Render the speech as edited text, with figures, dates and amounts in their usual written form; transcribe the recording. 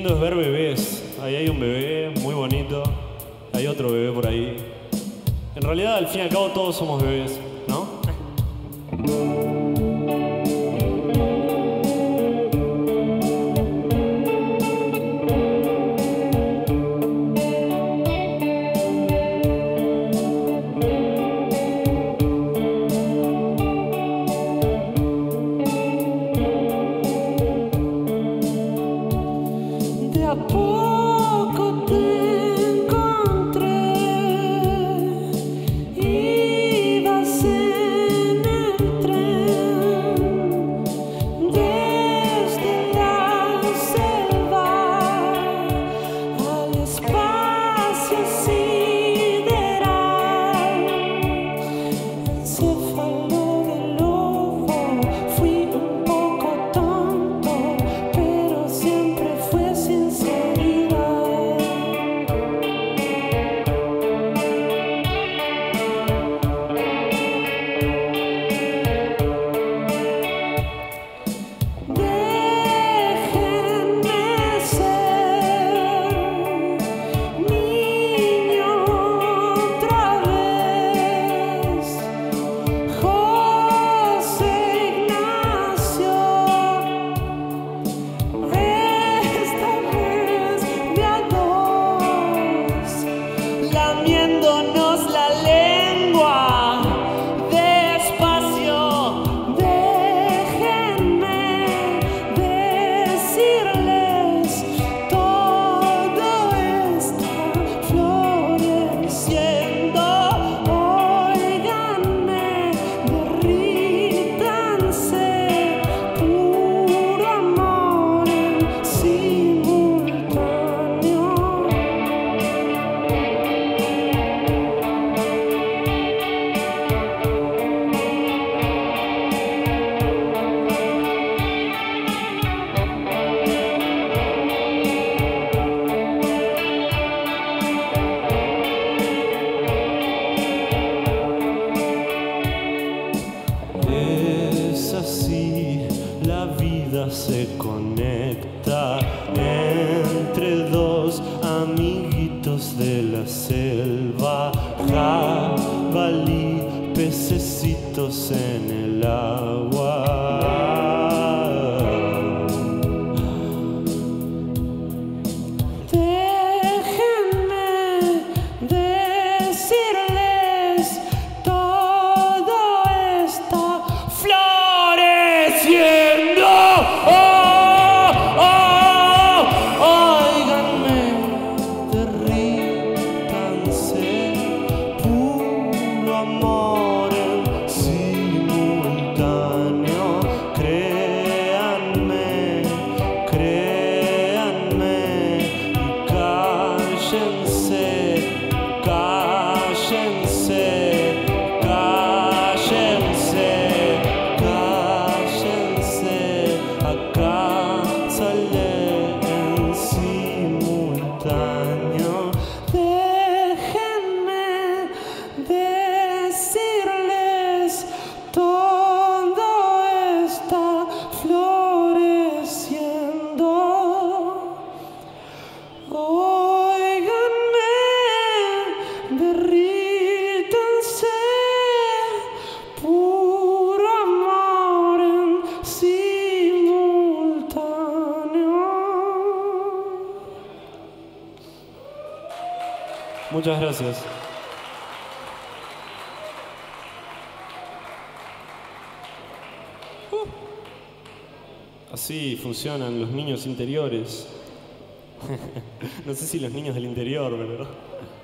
lindo es ver bebés. Ahí hay un bebé muy bonito. Hay otro bebé por ahí. En realidad, al fin y al cabo, todos somos bebés, ¿no? De a poco te encontré, ibas en el tren, desde la selva al espacio sideral, encéfalo de lobo, fui un poco tonto, pero siempre fue sinceridad. Déjenme ser niño otra vez, José Ignacio. Esta vez de a dos, lamiéndonos la lengua despacio. Déjenme decirles, todo está floreciendo. Óiganme, derrítanse, puro amor en simultáneo. Es así, la vida se conecta entre dos amiguitos de la selva, jabalí, pececitos en el agua. Déjenme decirles, todo está floreciendo. Oh, oh, óiganme, derrítanse, puro amor en simultáneo. Créanme, créanme y cállense, cállense, cállense, cállense. Acá sale en simultáneo. Déjenme decirles, todo está floreciendo. Óiganme, derrítanse, puro amor en simultáneo. Muchas gracias. Así funcionan los niños interiores. No sé si los niños del interior, ¿verdad?